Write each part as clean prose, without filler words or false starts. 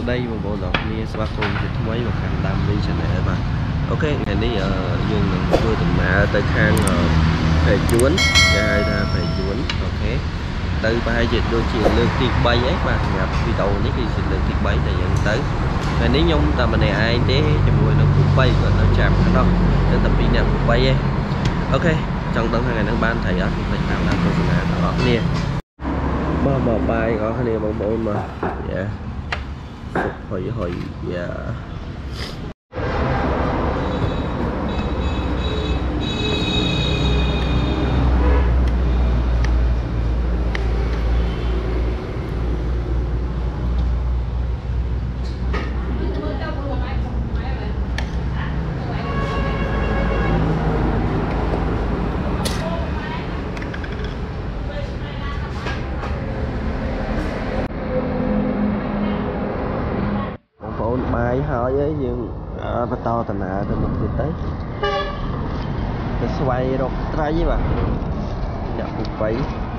đây một bộ lọc nia spa cùng thì mấy một hàng đam đi cho này mà ok ngày đi dương vừa từng mẹ tới khang phải chuốn hai ra phải chuốn ok từ ba dịch đôi chiều lượt tiệc bay ấy mà nhập video ní khi xin lượt tiệc bay này dẫn tới và nếu nhung ta mà này ai thế cho mùi nó cũng bay còn nó chạm nó đâu nên tập đi nè bay ấy ok trong tầng hai ngày năng ban thầy á thì phải làm làm tôi là đó nè mà bay có cái này bằng bộ mà dạ hồi dạ bài hỏi với dương bắt to tận nạ từ một giờ tới xoay rồi trái với bà nhập một bảy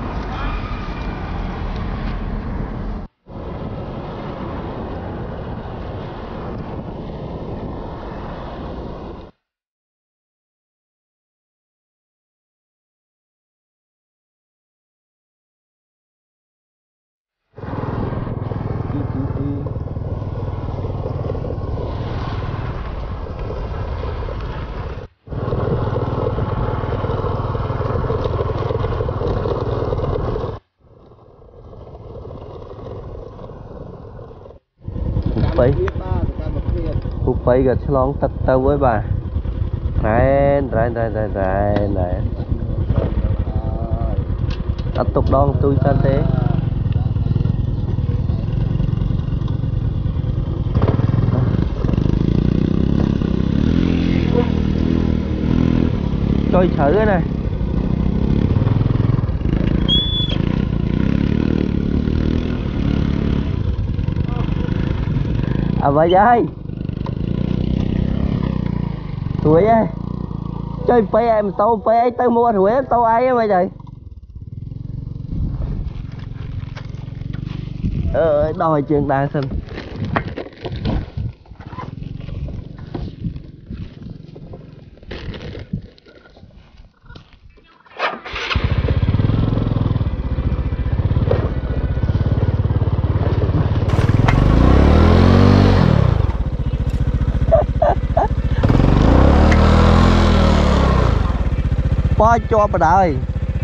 Phục bay gần long tật tàu với bà này tiếp tục đón tôi chân thế coi thử cái này à bà ơi tuổi ấy chơi phê em tao phê ấy tao mua tuổi tao ai á bây giờ đòi trường đàn xin po cho bà đời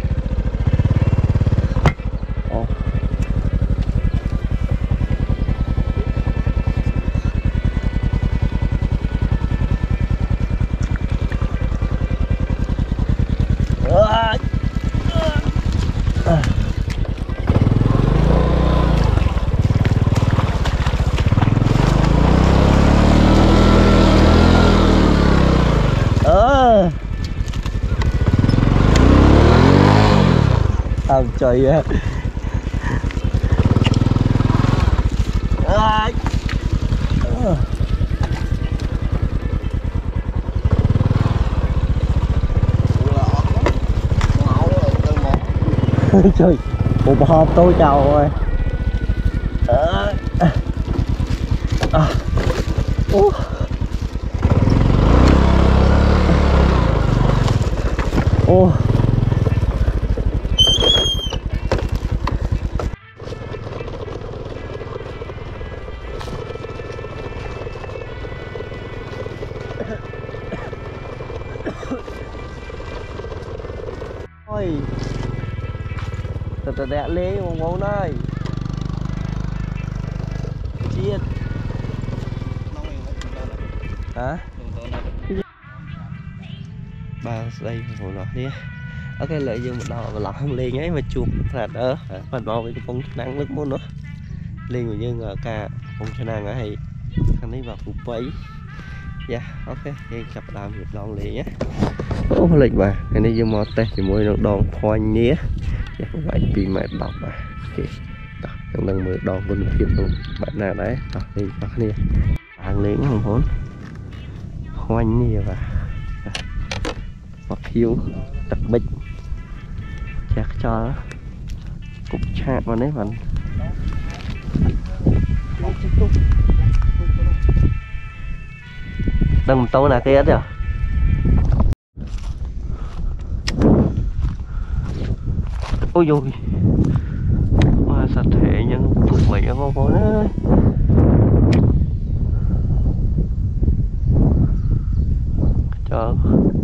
trời ơi trời một hộp tôi chào rồi ôi từ đẹp lên một mẫu này chiết hả ba đây một lọ đi ok lợi dụng một đò mà lọ không lên ấy mà chụp là đỡ phần bao với cái phong năng nước muốn nữa lên của dương ở cả phong cho nàng ở hay thằng ấy vào phục bấy dạ ok thì gặp làm việc đòn liền nhé có lệnh bà cái này dương mò tè thì mỗi nó đòn khoanh nhé dạ không phải vì mẹ đọc mà ok trong lần mới đòn con phiền luôn bạn nào đấy đi bác này hàng lên không hốn khoanh nhé và hoặc hiếu đặc biệt chắc cho cục chạm vào đấy bạn đừng tao là cái rồi ôi dồi mà sạch thể nhưng phục mày ở vô đó cho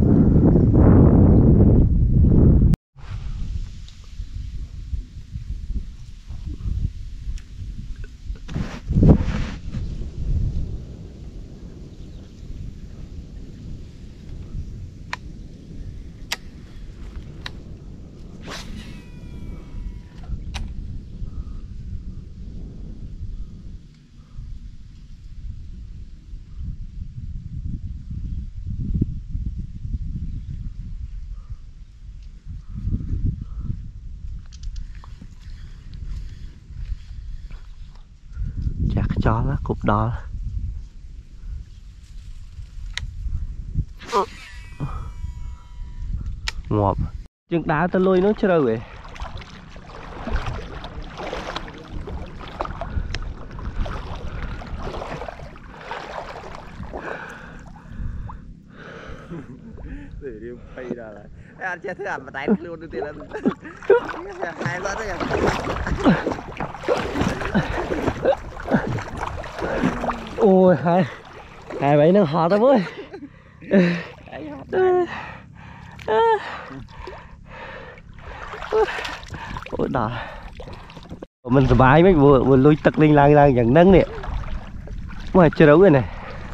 chó lá cục đỏ ngọt chừng đá tao lôi nó chưa đâu vậy để đi phay ra là ăn chết thứ ăn mà tay luôn được tiền là hai lót đấy ôi hai bảy nó họ tao ơi ôi đỏ mình sờ bài mấy vừa lui tật linh lang dần nâng nè ngoài chơi đấu rồi này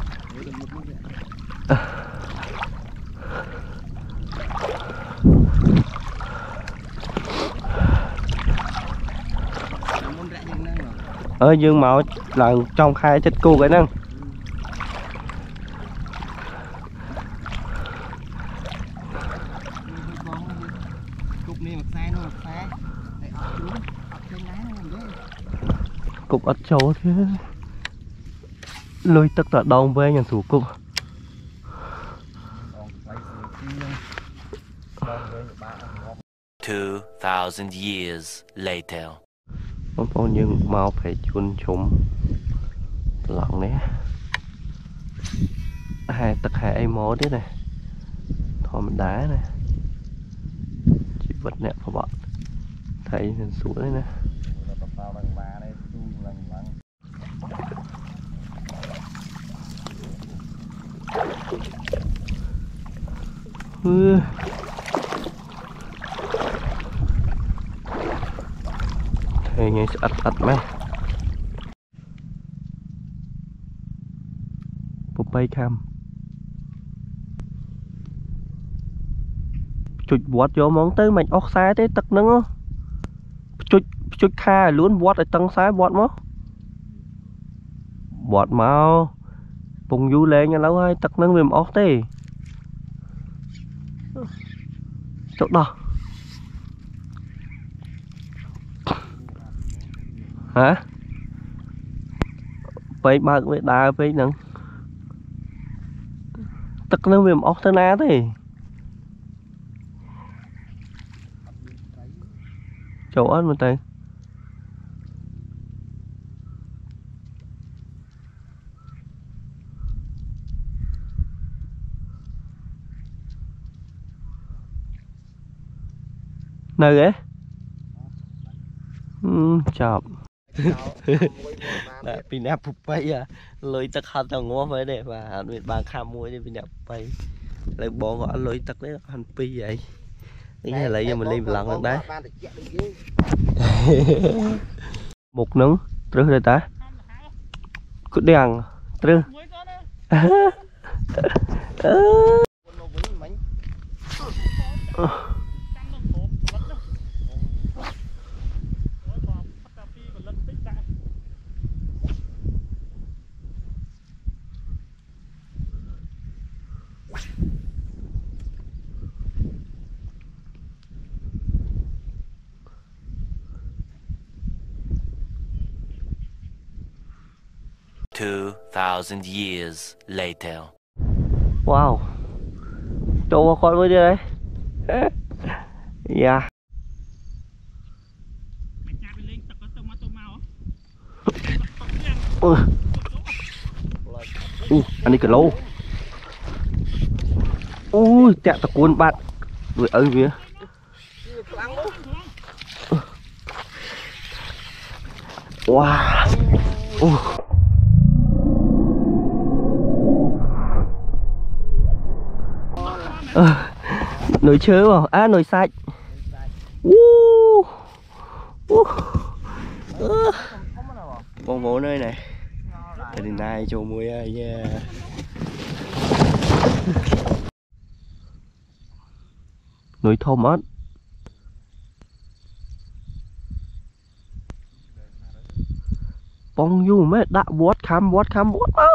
dương mạo là trong khai chết cu cái năng cục ớt trâu thế lôi tức là đông với nhà thủ cục 2,000 years later. Nó bao nhiêu mau phải chun chum lặng đấy hai tật hai ai mó đấy này thôi mình đá này chỉ vật nè các bạn thấy nên xuống đấy nè thì nghe ạch ạch mấy bụp bay cam chụt vót vô món tới mạch ốc xa tới tật nâng chụt kha luôn vót ở tầng xa vót mó vót mau bùng du lên nha lâu hay tật nâng viêm ốc tới chỗ đó hả vậy mà với đá với nâng tật nâng viêm ốc tới ná thế chỗ ớt mà tay nơi ghế chọc pin áp phục bay à lôi tắc hạt tàu ngó với đây và hạt việt ba kham mua cho pin áp bay lại bỏ gọi lôi tắc đấy hành pi vậy cái lấy cho mình lên lần được đấy một nướng trưa rồi ta cứ đèn trưa $2,000 years later. Wow, trâu vào con với đi đây. Yeah. anh đi cả lô ui tẹt tạc cuốn bạn đuổi ơi vía wow nồi chớ vào nồi sạch bông bố nơi này thì này chỗ muối yeah. Nồi thơm ớt bông du mấy đã vót khăm vót máu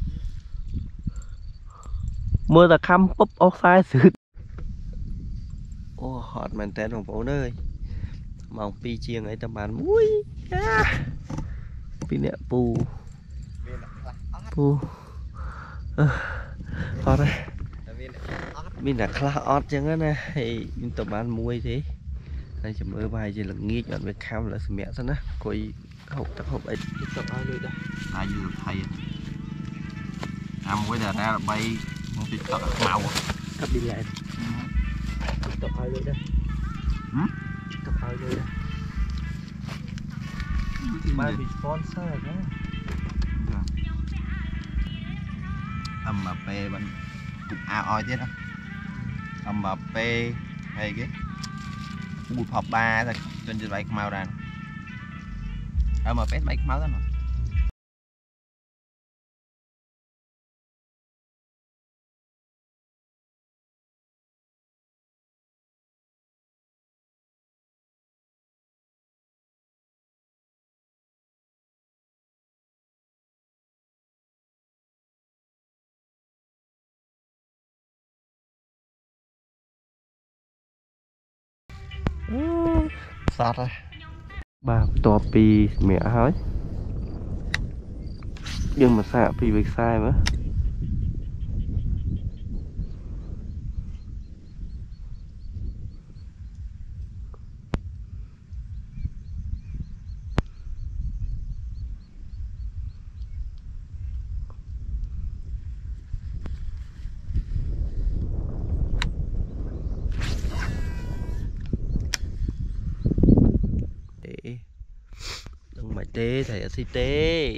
mưa là khăm búp oxide sự ô hot mình tênของbố nơi mong pi chiêng ấy tầm bàn muối pi nè pu hot đấy mình là khá ót chẳng á nè thì mình tầm bàn muối thế đây chấm ơi bài chỉ là nghi chọn về khăm là sự mẹ thôi á coi hộp tập hộp ấy tập ai đây đây ai vừa thầy muối là ra là bay không bị tập màu tập đi lại tập ai đây đây tập ai đây đây bài bị sponsor đó mà pe bên cục oi chứ đó mà pe hay cái bụi hộp ba thôi trên vậy màu ra mà pet mấy máu đó mà sọt rồi ba to pi mẹ hỏi nhưng mà xạ pi việc sai mà tê thầy ở tê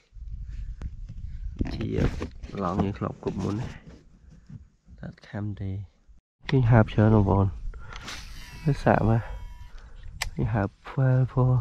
chỉ lọn những lọc cục muốn thật kham tê cái hạp chờ nó vòn nó xả mà cái hạp phơ phô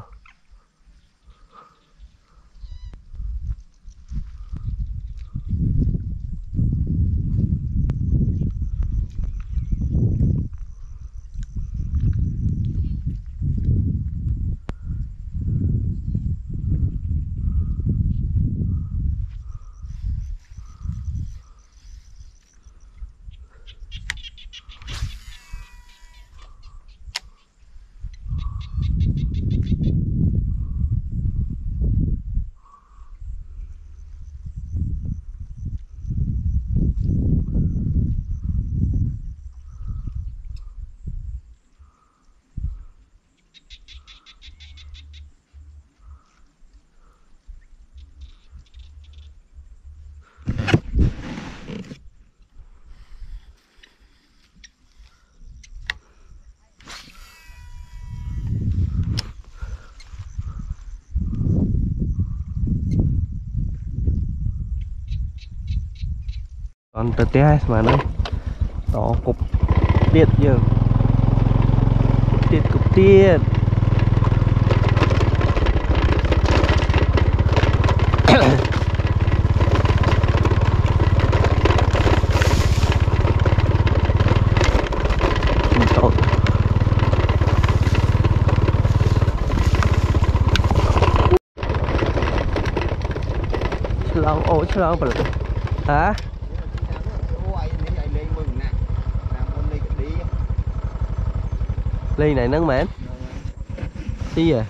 còn từ té mà đây đó cục điện giờ cục điện Long ôi chứ long hả ly này nâng mến đi à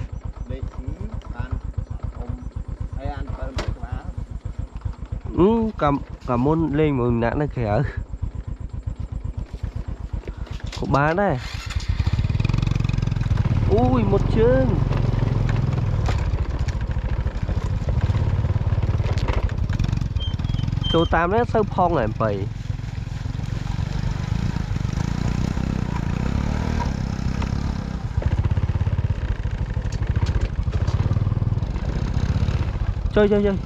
cầm môn lên mừng nãy nó kìa của ba đây ui một chân chỗ tam nó sâu phong này phải chơi chơi chơi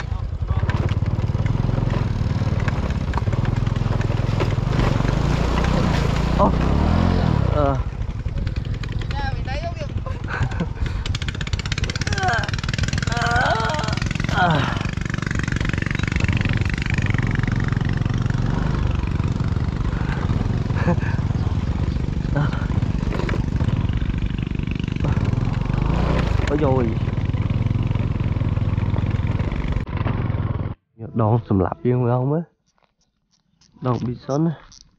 ô ôi rồi đòn sầm lạp riêng phải không á đòn bị sớn á